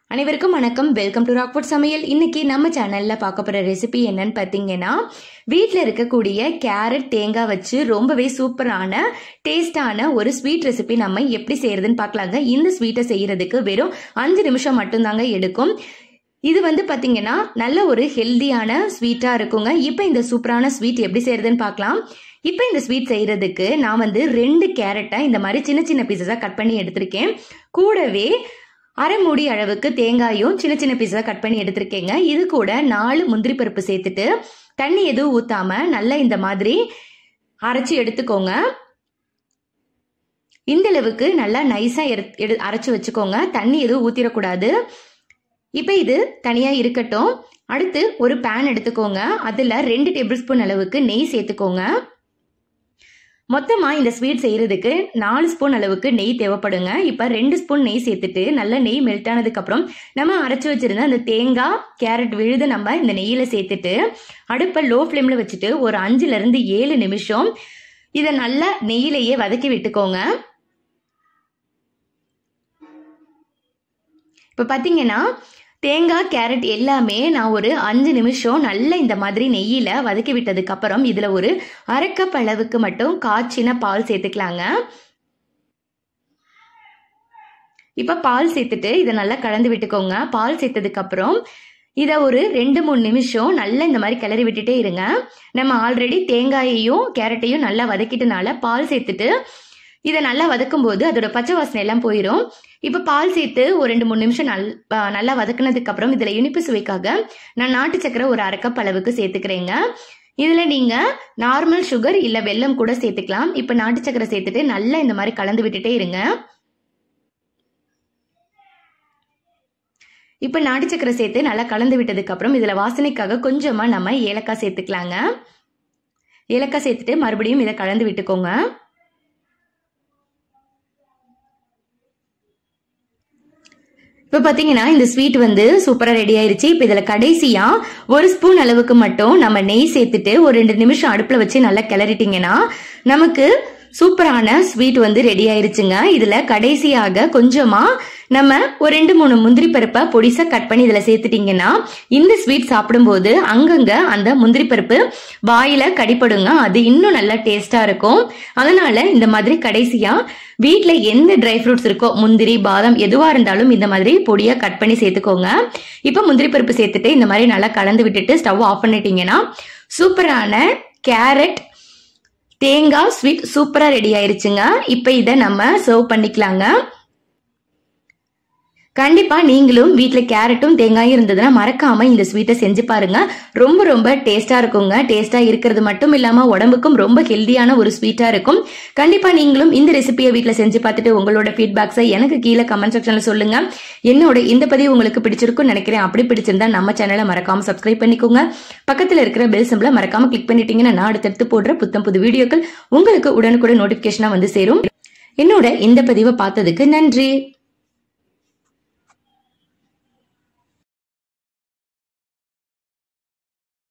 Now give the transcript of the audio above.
அனைவருக்கும் வணக்கம். Welcome to Rockfort சமையல். இன்னைக்கு நம்ம சேனல்ல பார்க்க போற ரெசிபி என்னன்னு பார்த்தீங்கன்னா, வீட்டில் இருக்கக்கூடிய கேரட் தேங்காய் வச்சு ரொம்பவே சூப்பரான டேஸ்டான ஒரு ஸ்வீட் ரெசிபி நம்ம எப்படி செய்யறதுன்னு பார்க்கலாங்க. இந்த ஸ்வீட்டை செய்யறதுக்கு வெறும் 5 நிமிஷம் மட்டும்தாங்க எடுக்கும். இது பார்த்தீங்கன்னா நல்ல ஒரு ஹெல்தியான ஸ்வீட்டா இருக்குங்க. இப்போ இந்த சூப்பரான ஸ்வீட் எப்படி செய்யறதுன்னு பார்க்கலாம். இப்போ இந்த ஸ்வீட் செய்யறதுக்கு நான் 2 கேரட்டை இந்த மாதிரி சின்ன சின்ன பீசஸா கட் பண்ணி எடுத்திருக்கேன். கூடவே அரை மூடி அளவுக்கு தேங்காயும் சின்ன சின்ன பீஸா கட் பண்ணி எடுத்திருக்கேங்க. இது கூட 4 முந்திரி பருப்பு சேர்த்துட்டு தண்ணி எதுவும் ஊத்தாம நல்லா இந்த மாதிரி அரைச்சி எடுத்துக்கோங்க. இந்த அளவுக்கு நல்லா நைஸா அரைச்சு வச்சுக்கோங்க. தண்ணி எதுவும் ஊத்திடக்கூடாது. இப்ப இது தனியா இருக்கட்டும். அடுத்து ஒரு பேன் எடுத்துக்கோங்க. அதுல 2 டேபிள் ஸ்பூன் அளவுக்கு நெய் சேர்த்துக்கோங்க. மொத்தமா இந்த ஸ்வீட் செய்யறதுக்கு 4 ஸ்பூன் அளவுக்கு நெய் தேவைப்படுங்க. இப்ப 2 ஸ்பூன் நெய் சேர்த்துட்டு நல்லா நெய் மெல்ட் ஆனதுக்கு அப்புறம் நம்ம அரைச்சு வச்சிருந்த அந்த தேங்காய் கேரட் விழுது நம்ம இந்த நெய்யில சேர்த்துட்டு அடுப்பை லோ ஃப்ளேம்ல வச்சுட்டு ஒரு 5 to 7 நிமிஷம் இதை நல்லா நெய்யிலேயே வதக்கி விட்டுக்கோங்க. இப்ப பாத்தீங்கன்னா தேங்காய் கேரட் எல்லாமே நான் ஒரு 5 நிமிஷம் நல்லா இந்த மாதிரி நெய்யில வதக்கி விட்டதுக்கு அப்புறம் இதுல ஒரு அரை கப் அளவுக்கு மட்டும் காய்ச்சின பால் சேர்த்துக்கலாங்க. இப்ப பால் சேர்த்துட்டு இதை நல்லா கலந்து விட்டுக்கோங்க. பால் சேர்த்ததுக்கு அப்புறம் இதை ஒரு 2-3 நிமிஷம் நல்லா இந்த மாதிரி கிளறி விட்டுட்டே இருங்க. நம்ம ஆல்ரெடி தேங்காயையும் கேரட்டையும் நல்லா வதக்கிட்டனால பால் சேர்த்துட்டு இதை நல்லா வதக்கும் போது அதோட பச்சை வாசனை எல்லாம் போயிடும். இப்ப பால் சேர்த்து ஒரு 2-3 நிமிஷம் நல்லா வதக்குனதுக்கு அப்புறம் இதுல இனிப்பு சுவைக்காக நான் நாட்டு சக்கரை ஒரு அரை கப் அளவுக்கு சேர்த்துக்கிறேங்க. இதுல நீங்க நார்மல் சுகர் இல்ல வெல்லம் கூட சேர்த்துக்கலாம். இப்ப நாட்டு சக்கரை சேர்த்துட்டு நல்லா இந்த மாதிரி கலந்து விட்டுட்டே இருங்க. இப்ப நாட்டு சக்கரை சேர்த்து நல்லா கலந்து விட்டதுக்கு அப்புறம் இதுல வாசனைக்காக கொஞ்சமா நம்ம ஏலக்காய் சேர்த்துக்கலாங்க. ஏலக்காய் சேர்த்துட்டு மறுபடியும் இதை கலந்து விட்டுக்கோங்க. இப்ப பாத்தீங்கன்னா இந்த ஸ்வீட் சூப்பரா ரெடி ஆயிருச்சு. இப்ப இதுல கடைசியா 1 ஸ்பூன் அளவுக்கு மட்டும் நம்ம நெய் சேர்த்துட்டு ஒரு 2 நிமிஷம் அடுப்புல வச்சு நல்லா கிளறிட்டீங்கன்னா நமக்கு சூப்பரான ஸ்வீட் ரெடி ஆயிருச்சுங்க. இதுல கடைசியாக கொஞ்சமா நம்ம ஒரு 2-3 முந்திரி பருப்பை பொடிசா கட் பண்ணி இதுல சேர்த்துட்டீங்கன்னா இந்த ஸ்வீட் சாப்பிடும்போது அங்கங்க அந்த முந்திரி பருப்பு வாயில கடிப்படுங்க. அது இன்னும் நல்லா டேஸ்டா இருக்கும். அதனால இந்த மாதிரி கடைசியா வீட்டுல எந்த ட்ரை ஃப்ரூட்ஸ் இருக்கோ முந்திரி பாதாம் எதுவா இருந்தாலும் இந்த மாதிரி பொடியா கட் பண்ணி சேர்த்துக்கோங்க. இப்ப முந்திரி பருப்பு சேர்த்துட்டு இந்த மாதிரி நல்லா கலந்து விட்டுட்டு ஸ்டவ் ஆஃப் பண்ணிட்டீங்கன்னா சூப்பரான கேரட் தேங்காய் ஸ்வீட் சூப்பரா ரெடி ஆயிருச்சுங்க. இப்ப இதை நம்ம சர்வ் பண்ணிக்கலாங்க. கண்டிப்பா நீங்களும் வீட்டுல கேரட்டும் தேங்காயும் இருந்ததுன்னா மறக்காம இந்த ஸ்வீட்டை செஞ்சு பாருங்க. ரொம்ப ரொம்ப டேஸ்டா இருக்குங்க. டேஸ்டா இருக்கிறது மட்டும் இல்லாம உடம்புக்கும் ரொம்ப ஹெல்தியான ஒரு ஸ்வீட்டா இருக்கும். கண்டிப்பா நீங்களும் இந்த ரெசிபியை வீட்டுல செஞ்சு பார்த்துட்டு உங்களோட ஃபீட்பேக்ஸை எனக்கு கீழே கமெண்ட் செக்ஷன்ல சொல்லுங்க. என்னோட இந்த பதிவு உங்களுக்கு பிடிச்சிருக்கும்னு நினைக்கிறேன். அப்படி பிடிச்சிருந்தா நம்ம சேனலை மறக்காம சப்ஸ்கிரைப் பண்ணிக்கோங்க. பக்கத்துல இருக்கிற பெல் சிம்பலை மறக்காம கிளிக் பண்ணிட்டீங்கன்னா நான் அடுத்தடுத்து போடுற புது வீடியோக்கள் உங்களுக்கு உடனுக்குடன் நோட்டிபிகேஷனா சேரும். என்னோட இந்த பதிவை பார்த்ததுக்கு நன்றி.